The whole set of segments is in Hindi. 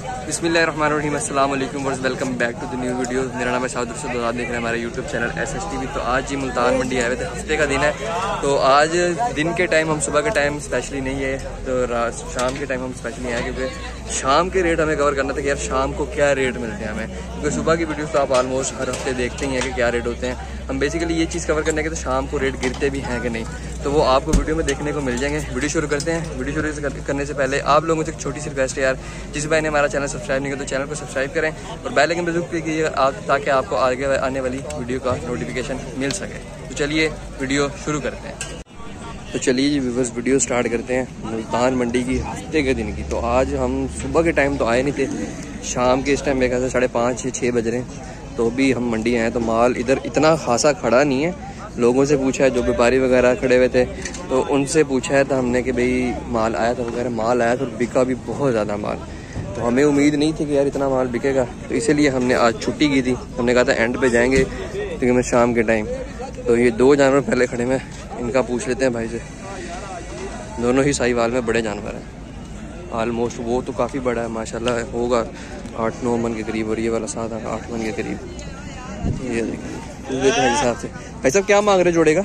बिस्मिल्लाहिर्रहमानिर्रहीम, अस्सलाम वालेकुम, welcome back to the new video. मेरा नाम है शाहद रसूल, आप देख रहे हैं हमारे यूट्यूब चैनल SSTV। तो आज ही मुल्तान मंडी आए हुए थे, हफ्ते का दिन है। तो आज दिन के टाइम हम सुबह के टाइम स्पेशली नहीं है, तो शाम के टाइम हम स्पेशली आए क्योंकि शाम के रेट हमें कवर करना था कि यार शाम को क्या रेट मिलते हैं हमें, क्योंकि सुबह की वीडियोज़ तो आप ऑलमोस्ट हर हफ्ते देखते ही हैं कि क्या रेट होते हैं। हम बेसिकली ये चीज़ कवर करने के तो शाम को रेट गिरते भी हैं कि नहीं, तो वो आपको वीडियो में देखने को मिल जाएंगे। वीडियो शुरू करते हैं। वीडियो शुरू करने से पहले आप लोगों से एक छोटी सी रिक्वेस्ट है यार, जिस भाई ने हमारा चैनल सब्सक्राइब नहीं किया तो चैनल को सब्सक्राइब करें और बेल आइकन पर जरूर क्लिक कीजिए ताकि आपको आगे आने वाली वीडियो का नोटिफिकेशन मिल सके। तो चलिए वीडियो शुरू करते हैं। तो चलिए जी व्यूअर्स, वीडियो स्टार्ट करते हैं मुल्तान मंडी की हफ्ते के दिन की। तो आज हम सुबह के टाइम तो आए नहीं थे, शाम के इस टाइम मेरे ख्याल से 5:30 या 6 बज रहे हैं, तो भी हम मंडी आए। तो माल इधर इतना खासा खड़ा नहीं है। लोगों से पूछा है, जो व्यापारी वगैरह खड़े हुए थे तो उनसे पूछा है तो हमने कि भाई माल आया था वगैरह, माल आया तो बिका भी बहुत ज़्यादा माल। तो हमें उम्मीद नहीं थी कि यार इतना माल बिकेगा, तो इसीलिए हमने आज छुट्टी की थी। हमने कहा था एंड पे जाएंगे तकरीबन शाम के टाइम। तो ये 2 जानवर पहले खड़े में, इनका पूछ लेते हैं भाई से। दोनों ही साहिवाल में बड़े जानवर हैं ऑलमोस्ट। वो तो काफ़ी बड़ा है माशाल्लाह, होगा 8-9 मन के करीब, और ये वाला 7-8 मन के करीब। ये देखें हिसाब से। भाई साहब क्या मांग रहे जोड़े का?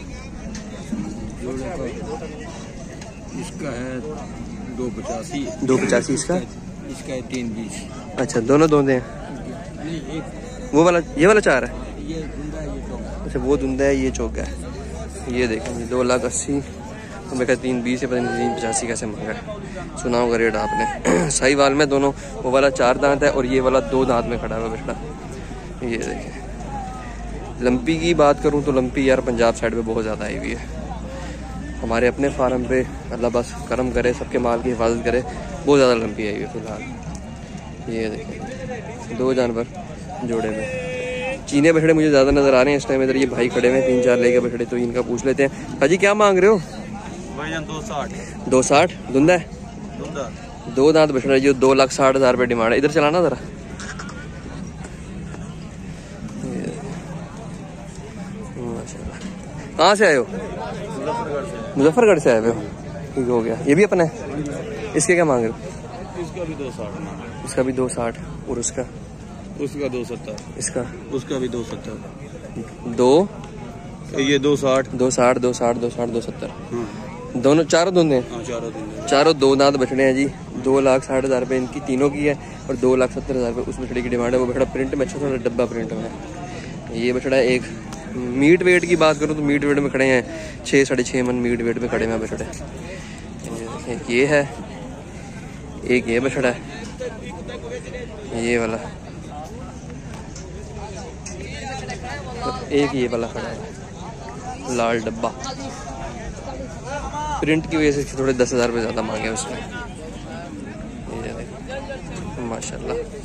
इसका है 285। 285 इसका? इसका है 320। अच्छा, दोनों दो हैं? वो वाला, ये वाला 4 है? ये धुंधा है, ये चौका। अच्छा, वो धुंधा है, ये चौका है। ये देखें 2,80,000, तो मैं कहता 320 या 385 कैसे मांगा है, सुना होगा रेट आपने। साहिवाल में दोनों, वो वाला 4 दांत है और ये वाला 2 दांत में खड़ा हुआ बछड़ा। ये देखें। लंपी की बात करूं तो लंपी यार पंजाब साइड पे बहुत ज़्यादा आई हुई है। हमारे अपने फार्म पे अल्लाह बस करम करे, सबके माल की हिफाजत करे, बहुत ज़्यादा लंपी आई हुई है फ़िलहाल। ये देखें 2 जानवर जोड़े में। चीने बछड़े मुझे ज़्यादा नज़र आ रहे हैं इस टाइम। इधर ये भाई खड़े हैं 3-4 लेके बछड़े, तो इनका पूछ लेते हैं। भाजी क्या मांग रहे हो? 260। 260 धुंधा है? 2 दांत बछड़ा, जो 2,60,000 रुपये डिमांड है। इधर चलाना ज़रा। कहाँ से आए हो? मुजफ्फरगढ़ से आए हुए हो? ठीक हो गया। ये भी अपना है? इसके क्या मांग रहे हो? इसका भी 260। इसका भी 260 और उसका? उसका 270। इसका? उसका भी 270। 2 ये 260। 260 260 260 270 दोनों, चारों धुंधे हैं? हाँ, चारों 2 दांत बछड़े हैं जी। 2,60,000 रुपये इनकी तीनों की है और 2,70,000 रुपये उस बछड़े की डिमांड है। वो बछड़ा प्रिंट में अच्छा, थोड़ा डब्बा प्रिंट में है। ये बछड़ा एक मीट वेट की बात करूँ तो मीट वेट में खड़े हैं 6-6.5 मन मीट वेट में खड़े हैं बछड़े। ये है एक, ये बछड़ा है ये वाला, तो एक ये वाला खड़ा है लाल डब्बा। प्रिंट की वजह से थोड़े 10,000 रुपये ज़्यादा मांगे उसमें। ये देखो माशाल्लाह,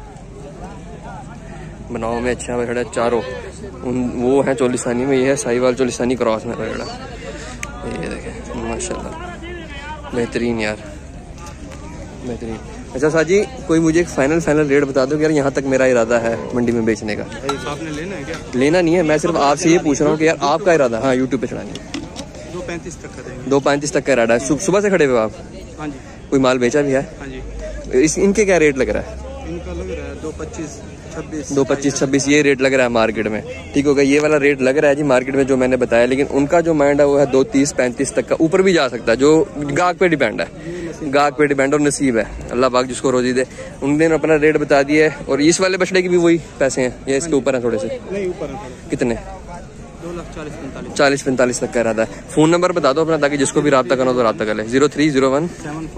बनाओ में अच्छा बछड़ा चारों। वो है चोलिस्तानी में, ये है साहिवाल चोलिस्तानी क्रॉस में बछड़ा। ये देखें माशाल्लाह, बेहतरीन यार, बेहतरीन। अच्छा साजी, कोई मुझे एक फाइनल रेट बता दो कि यार यहाँ तक मेरा इरादा है मंडी में बेचने का। आपने लेना है क्या? लेना नहीं है, मैं सिर्फ आपसे ये पूछ रहा हूँ कि यार आपका इरादा। हाँ, यूट्यूब पे चढ़ानी है। 235 तक का देंगे। 235 तक का इरादा है। सुबह से खड़े हुए आप? हाँ जी। कोई माल बेचा भी है? हाँ जी। इनके क्या रेट लग रहा है? इनका लग रहा है 225 26। 225-26 ये रेट लग रहा है मार्केट में। ठीक हो गया, ये वाला रेट लग रहा है जी मार्केट में जो मैंने बताया, लेकिन उनका जो माइंड है वो है 230-35 तक का, ऊपर भी जा सकता है, जो गाहक पे डिपेंड है। गाहक पे डिपेंड और नसीब है, अल्लाह पाक जिसको रोजी दे। उनने अपना रेट बता दिया है। और इस वाले बछड़े के भी वही पैसे हैं या इसके ऊपर हैं थोड़े से? नहीं, ऊपर है। कितने? 2,40,45 तक का इरादा है। फ़ोन नंबर बता दो अपना, ताकि जिसको भी रब्ता करना हो तो रब्ता कर ले। 0301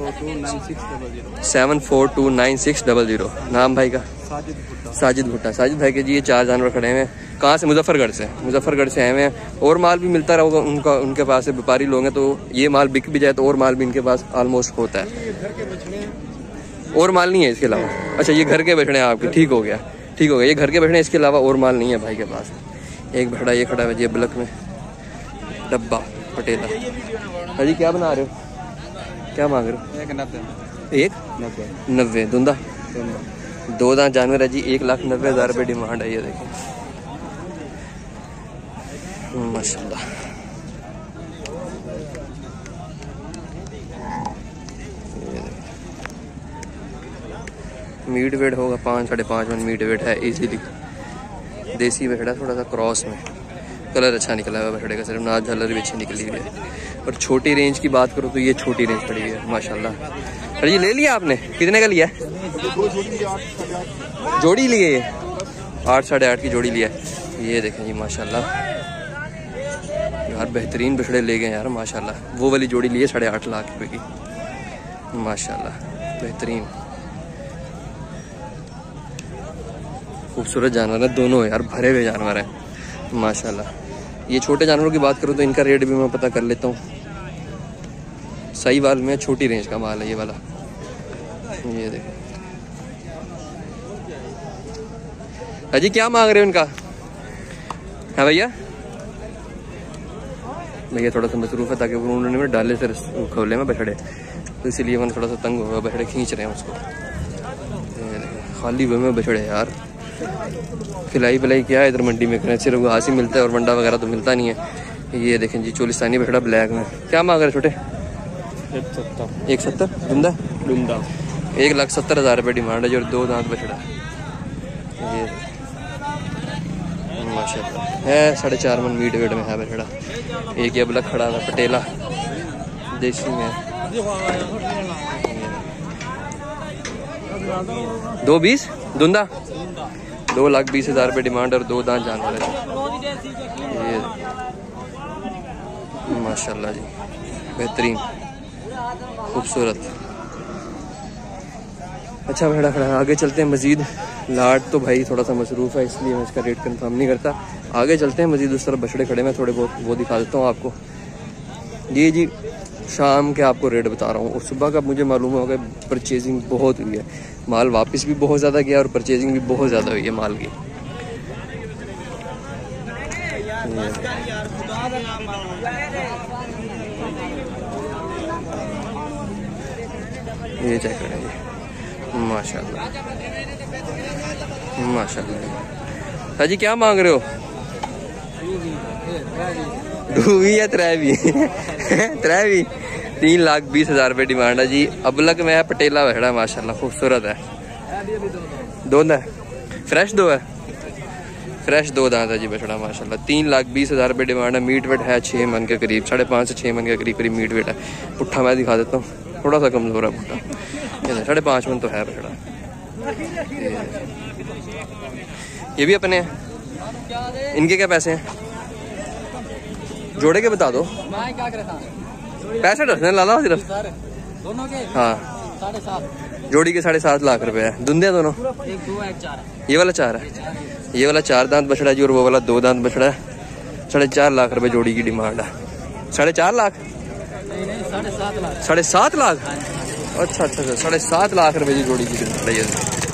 7429600। नाम भाई का? साजिद भुट्टा। साजिद भाई के जी ये 4 जानवर खड़े हैं। कहाँ से? मुजफ्फरगढ़ से। मुजफ्फरगढ़ से आए हुए हैं। और माल भी मिलता रहेगा उनका, उनके पास से व्यापारी लोग हैं, तो ये माल बिक भी जाए तो और माल भी इनके पास ऑलमोस्ट होता है। और माल नहीं है इसके अलावा? अच्छा, ये घर के बछड़े हैं आपके। ठीक हो गया, ठीक हो गया, ये घर के बछड़े हैं, इसके अलावा और माल नहीं है भाई के पास। एक बछड़ा ये खड़ा है जी ब्लैक में, डब्बा पटेला। अजी क्या बना रहे हो? क्या मांग रहे हो? 1,90,000 धुंधा। 2 दांत जानवर है जी। 1,90,000 रुपये डिमांड है। ये देखिए माशाल्लाह। मीट वेट होगा 5 साढ़े 5 मन मीट वेट है इजीली। देसी बछड़ा थोड़ा सा क्रॉस में, कलर अच्छा निकला हुआ बछड़े का, सिर्फ नाच झालर भी अच्छी निकली हुई है। और छोटी रेंज की बात करो तो ये छोटी रेंज पड़ी है माशाल्लाह। अरे ये ले लिया आपने, कितने का लिया? जोड़ी लिए ये 8 साढ़े 8 की जोड़ी लिया है। ये देखें जी माशाल्लाह यार, बेहतरीन बछड़े ले गए यार माशाल्लाह। वो वाली जोड़ी लिए 8.5 लाख रुपए की माशाल्लाह, बेहतरीन खूबसूरत जानवर है दोनों यार, भरे हुए जानवर हैं माशाल्लाह। ये छोटे जानवरों की बात करूँ तो इनका रेट भी मैं पता कर लेता हूँ। साहिवाल में छोटी रेंज का माल है ये वाला। ये देखो अजी क्या मांग रहे हो इनका? हाँ भैया, भैया थोड़ा सा मसरूफ है ताकि उन्होंने डाले से खोले में बछड़े, तो इसीलिए मैंने थोड़ा सा तंग हुआ, बछड़े खींच रहे हैं उसको। खाली हुए में बछड़े यार, खिलाई पिलाई क्या है इधर मंडी में करें, सिर्फ घास ही मिलता है और मंडा वगैरह तो मिलता नहीं है। ये देखें जी चोलिस्तानी बछड़ा ब्लैक में, क्या मांग रहे छोटे? 170 दुंदा 1,70,000 रुपये डिमांड है जो 2 दांत बछड़ा। ये माशाल्लाह है 4.5 मन मीट वेट में है बछड़ा। एक ये अबलग खड़ा है पटेला देसी में, 2,20 दुंदा 2,20,000 रुपये डिमांड और 2 दांत जानवर है। ये माशाल्लाह जी बेहतरीन खूबसूरत। अच्छा बछड़ा खड़ा है, आगे चलते हैं मजीद। लाट तो भाई थोड़ा सा मसरूफ़ है इसलिए मैं इसका रेट कंफर्म नहीं करता। आगे चलते हैं मजीद, उस तरफ बछड़े खड़े में थोड़े बहुत वो दिखा देता हूँ आपको। ये जी शाम के आपको रेट बता रहा हूँ, और सुबह का मुझे मालूम होगा परचेजिंग बहुत हुई है, माल वापस भी बहुत ज़्यादा गया और परचेजिंग भी बहुत ज़्यादा हुई है माल की। ये चेक करें जी माशाल्लाह माशाल्लाह। हाजी क्या मांग रहे हो? 2 या 3 3,20,000 रुपये डिमांड है जी। अबलग में है पटेला बछड़ा माशाल्लाह, खूबसूरत है। 2 है फ्रेश, 2 है फ्रेश, 2 दांत है जी बछड़ा माशाल्लाह। 3,20,000 रुपये डिमांड है। मीट वेट है 6 मन के करीब, 5.5 से 6 मन के करीब मीट वेट है। पुट्ठा मैं दिखा देता हूँ, थोड़ा सा कमजोर है पुट्ठा, 5.5 मन तो है बछड़ा। ये भी अपने हैं, इनके क्या पैसे हैं? जोड़े के बता दो। 65 रखने लाला सिर्फ दोनों के। हाँ 7.5 जोड़ी के 7.5 लाख रुपए है। दुंदे दोनों, एक 2 है, 4 है। ये वाला 4 है, ये वाला 4 दांत बछड़ा जी, और वो वाला 2 दांत बछड़ा है। 4.5 लाख रुपए जोड़ी की डिमांड है। 4.5 लाख 7.5 लाख। अच्छा 7.5 लाख रुपए की जोड़ी की डिमांड है।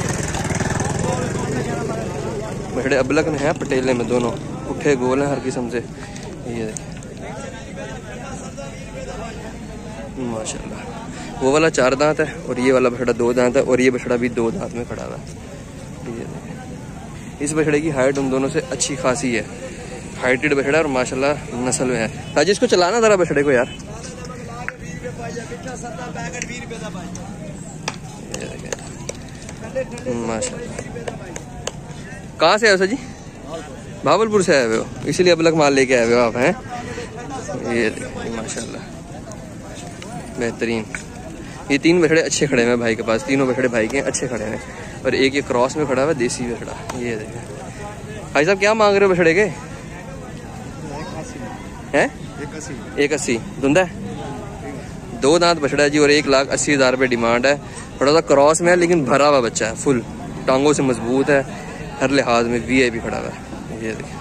बछड़े अबलग में है, पटेले में दोनों, पुट्ठे गोल हैं हर किस्म से। ये देखिए माशाल्लाह, वो वाला 4 दांत है और ये वाला बछड़ा 2 दांत है, और ये बछड़ा भी 2 दांत में खड़ा हुआ है। ये इस बछड़े की हाइट उन दोनों से अच्छी खासी है, हाइटेड बछड़ा और माशाल्लाह नस्ल में है। आज इसको चलाना जरा बछड़े को यार। माशाल्लाह। कहाँ से आए हो सर जी? भावलपुर से आए हुए हो, इसीलिए अबलग माल लेके आए हुए हो आप हैं। ये माशाल्लाह बेहतरीन। ये 3 बछड़े अच्छे खड़े हैं भाई के पास, तीनों बछड़े भाई के अच्छे खड़े हैं, और एक ये क्रॉस में खड़ा हुआ देसी बछड़ा। ये देखें भाई साहब क्या मांग रहे हो बछड़े के? हैं 180 दुंदा है, 2 दांत बछड़ा है जी, और 1,80,000 रुपये डिमांड है। थोड़ा सा क्रॉस में है लेकिन भरा हुआ बच्चा है, फुल टांगों से मजबूत है, हर लिहाज में VIP खड़ा हुआ है। ये देखिए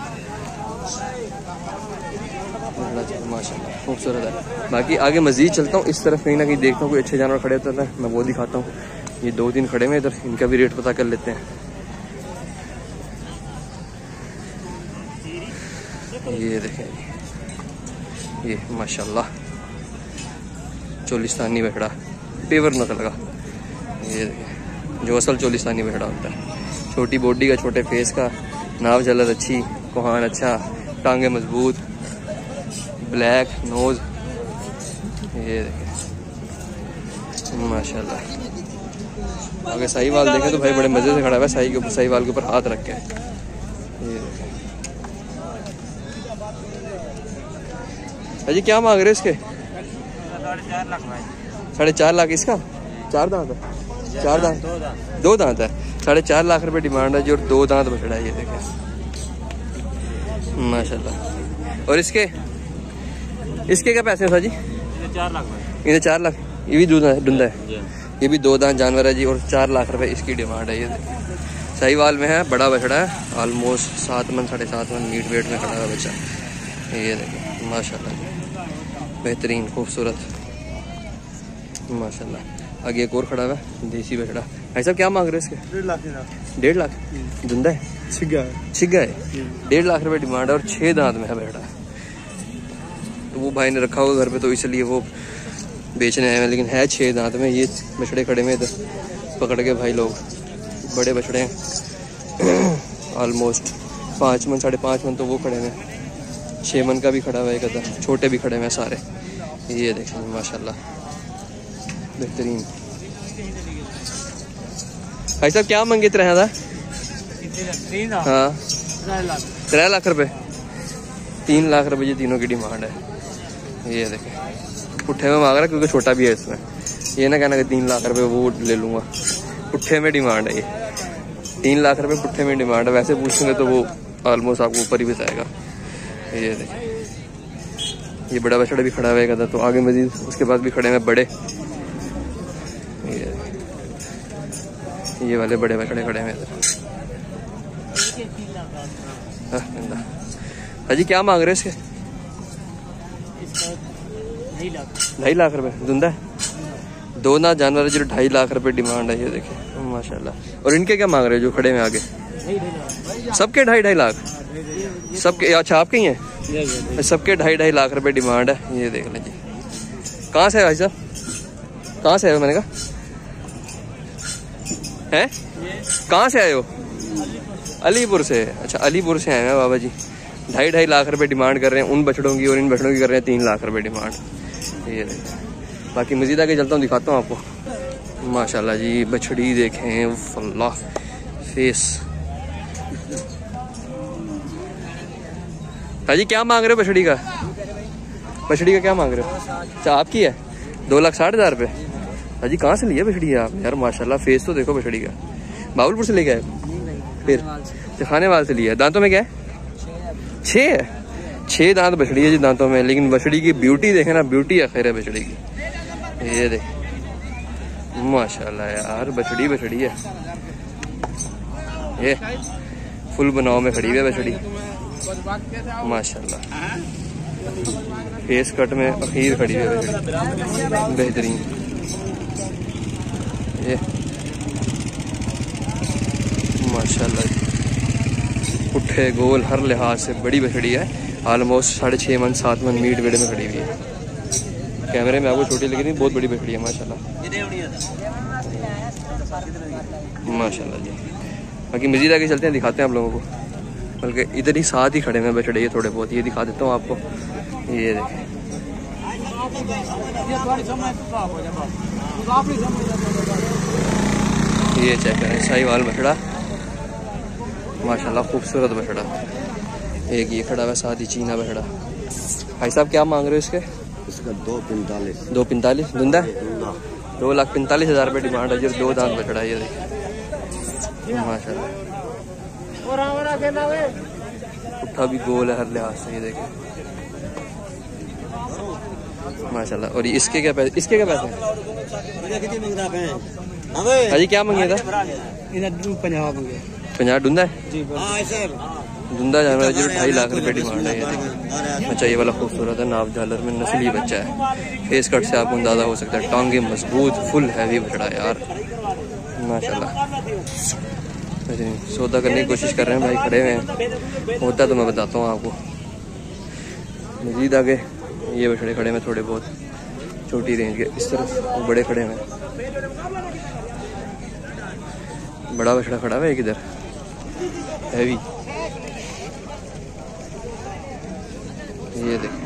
माशाल्लाह खूबसूरत है। बाकी आगे मजीद चलता हूँ, इस तरफ कहीं ना कहीं देखता हूँ कोई अच्छे जानवर खड़े होते हैं, मैं वो दिखाता हूँ। ये 2-3 खड़े में इधर, इनका भी रेट पता कर लेते हैं। ये देखें ये माशाल्लाह चोलिस्तानी बछड़ा, पेवर नस्ल का। ये देखें जो असल चोलिस्तानी बछड़ा होता है, छोटी बॉडी का, छोटे फेस का, नाव झलक अच्छी, कोहान अच्छा, टांगे मजबूत, ब्लैक नोज। ये देखें माशाल्लाह अगर साहीवाल देखें तो भाई बड़े मज़े से खड़ा हुआ है, साहीवाल के ऊपर हाथ रख के। ये अजी क्या मांग रहे हो इसके? 4.5 लाख भाई। 4.5 लाख इसका? 4 दांत है? 4 दांत? 2 दांत है। 4.5 लाख रुपए डिमांड है जी, और 2 दांत बछड़ा है ये देखें माशाल्लाह। और इसके क्या पैसे हैं साजी? 4 लाख भाई। इन्हें 4 लाख। ये भी डुंदा है, ये भी 2 दांत जानवर है जी, और 4 लाख रुपए इसकी डिमांड है। ये देखें साहीवाल में है, बड़ा बछड़ा है, ऑलमोस्ट 7 मन 7.5 मन मीट वेट में खड़ा है बच्चा। ये देखें माशाल्लाह बेहतरीन खूबसूरत माशाल्लाह। आगे एक और खड़ा हुआ है देसी बछड़ा। भाई साहब क्या मांग रहे हैं इसके? 1.5 लाख। 1.5 लाख धुंधा है? छिगा है। 1.5 लाख रुपए डिमांड है, और 6 दांत में है बछड़ा। तो वो भाई ने रखा हुआ घर पे, तो इसलिए वो बेचने आए हैं, लेकिन है 6 दांत में। ये बछड़े खड़े में इधर पकड़ के भाई लोग, बड़े बछड़े हैं ऑलमोस्ट 5 मन 5.5 मन, तो वो खड़े में 6 मन का भी खड़ा हुआ है एक अदा, छोटे भी खड़े हुए हैं सारे। ये देखें माशाल्लाह बेहतरीन। भाई साहब क्या मंगे 3 हज़ार? हाँ 3 लाख रुपए। 3 लाख रुपए ये तीनों की डिमांड है। ये देखें पुट्ठे में मांग रहा है, क्योंकि छोटा भी है इसमें। ये ना कहना कि 3 लाख रुपए वो ले लूँगा, पुट्ठे में डिमांड है। ये 3 लाख रुपए पुट्ठे में डिमांड है। वैसे पूछेंगे तो वो ऑलमोस्ट आपको ऊपर ही बताएगा। ये देखें ये बड़ा बछड़ा भी खड़ा हुआ था, तो आगे मजीद उसके पास भी खड़े हैं बड़े। ये वाले बड़े बछड़े खड़े हैं इधर। हाजी क्या मांग रहे हैं इसके? 2.5 लाख रुपए धुंधा है। 2 दांत जानवर है जो 2.5 लाख रुपए डिमांड है। ये देखें माशाल्लाह। और इनके क्या मांग रहे हैं जो खड़े में आगे? सबके 2.5 लाख? सबके? अच्छा आपके ही हैं? सबके 2.5 लाख रुपए डिमांड है। ये देख लीजिए। कहाँ से है भाई साहब? कहाँ से आए हो? मैंने कहा हैं कहाँ से आए हो? अलीपुर से। अच्छा अलीपुर से आए हैं बाबा जी। 2.5 लाख रुपए डिमांड कर रहे हैं उन बछड़ों की, और इन बछड़ों की कर रहे हैं 3 लाख रुपए डिमांड। ये बाकी मजीद आगे चलता हूँ, दिखाता हूँ आपको। माशाल्लाह जी बछड़ी देखें, अल्लाह फेस। हाजी क्या मांग रहे हो बछड़ी का? बछड़ी का क्या मांग रहे हो? अच्छा आपकी है? 2,60,000 रुपये। हाजी कहाँ से लिया बछड़ी आप यार? माशाल्लाह फेस तो देखो बछड़ी का। बाबुलपुर से लेके आए? फिर खाने वाले से लिया। दांतों में क्या है? 6 है। 6 दांत बछड़ी है जी दांतों में, लेकिन बछड़ी की ब्यूटी देखे ना, ब्यूटी आखिर है बछड़ी की। ये देख माशाल्लाह यार बछड़ी है। ये फुल बनाव में खड़ी है बछड़ी माशाल्लाह। फेस कट में अखीर खड़ी है बछड़ी बेहतरीन। ये माशाल्लाह पुट्ठे गोल हर लिहाज से बड़ी बछड़ी है। ऑलमोस्ट 6.5 मन 7 मन मीट वेट में खड़ी हुई है। कैमरे में आपको छोटी लगी थी, बहुत बड़ी बछड़ी है माशाल्लाह माशाल्लाह जी। बाकी मजीद आगे चलते हैं, दिखाते हैं आप लोगों को। बल्कि इधर ही साथ ही खड़े हैं बछड़े ये थोड़े बहुत, ये दिखा देता हूँ आपको। ये देखें ये चेक करें साहीवाल बछड़ा माशाल्लाह खूबसूरत बछड़ा। एक ये खड़ा हुआ साथ ही चीना बछड़ा। भाई साहब क्या मांग रहे हो इसके? इसका 2.45। 2.45 धुंधा? 2,45,000 रुपये डिमांड है। 2 दांत बछड़ा ये देखिए माशाल्लाह। पुट्ठा भी गोल है हर लिहाज से। ये देखें माशाल्लाह। और इसके क्या पैसे? इसके क्या पैसे हैं? हाजी क्या मांगे था? 50 डूंदा है? डूंदा जानवर है जो 2.5 लाख रुपए डिमांड है। ये देखिए अच्छा ये वाला खूबसूरत है, नाप झालर में नस्ली बच्चा है। फेस कट से आपको अंदाजा हो सकता है। टांगे मजबूत फुल हैवी बछड़ा यार माशाल्लाह। सौदा करने की कोशिश कर रहे हैं भाई, खड़े हुए हैं। होता तो मैं बताता हूँ आपको। मजीद आगे ये बछड़े खड़े हैं थोड़े बहुत छोटी रेंज के, इस तरफ वो बड़े खड़े हैं। बड़ा बछड़ा खड़ा है एक इधर हैवी। ये देखें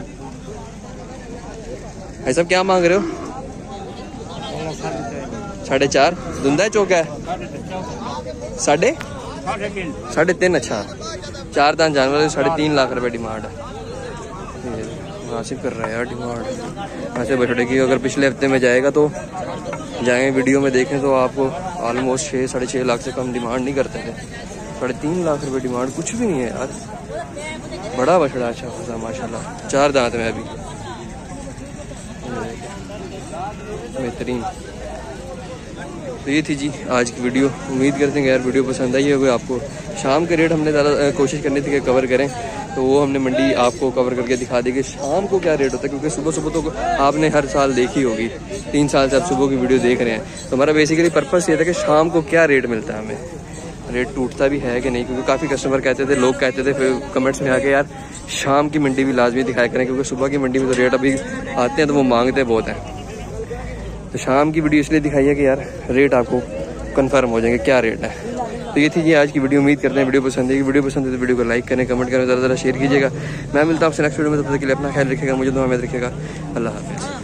भाई साहब क्या मांग रहे हो? 4.5 धुंधा चौका है 3.5 अच्छा 4 दान जानवर 3.5 लाख रुपए डिमांड है। मुनासिब कर रहा है यार डिमांड ऐसे बछड़े की। अगर पिछले हफ्ते में जाएगा तो जाएँ वीडियो में देखें तो आपको ऑलमोस्ट 6-6.5 लाख से कम डिमांड नहीं करते थे। 3.5 लाख रुपए डिमांड कुछ भी नहीं है यार। बड़ा बछड़ा अच्छा खासा माशाल्लाह 4 दांत में अभी बेहतरीन। तो ये थी जी आज की वीडियो। उम्मीद करते हैं यार वीडियो पसंद आई होगी आपको। शाम के रेट हमने ज़्यादा कोशिश करनी थी कि कवर करें, तो वो हमने मंडी आपको कवर करके दिखा दी कि शाम को क्या रेट होता है, क्योंकि सुबह सुबह तो आपने हर साल देखी होगी, 3 साल से आप सुबह की वीडियो देख रहे हैं। तो हमारा बेसिकली पर्पस ये था कि शाम को क्या रेट मिलता है, हमें रेट टूटता भी है कि नहीं, क्योंकि काफ़ी कस्टमर कहते थे, लोग कहते थे फिर कमेंट्स में आके यार शाम की मंडी भी लाजमी दिखाया करें, क्योंकि सुबह की मंडी में तो रेट अभी आते हैं तो वो मांगते बहुत हैं। तो शाम की वीडियो इसलिए दिखाई है कि यार रेट आपको कंफर्म हो जाएंगे क्या रेट है। तो ये थी जी आज की वीडियो। उम्मीद करते हैं वीडियो पसंद है। वीडियो पसंद है तो वीडियो को लाइक करें, कमेंट करें, ज़रा शेयर कीजिएगा। मैं मिलता हूँ आपसे नेक्स्ट वीडियो में, तब तक के लिए अपना ख्याल रखिएगा, मुझे दुआ में रखिएगा। अल्लाह हाफ़िज़।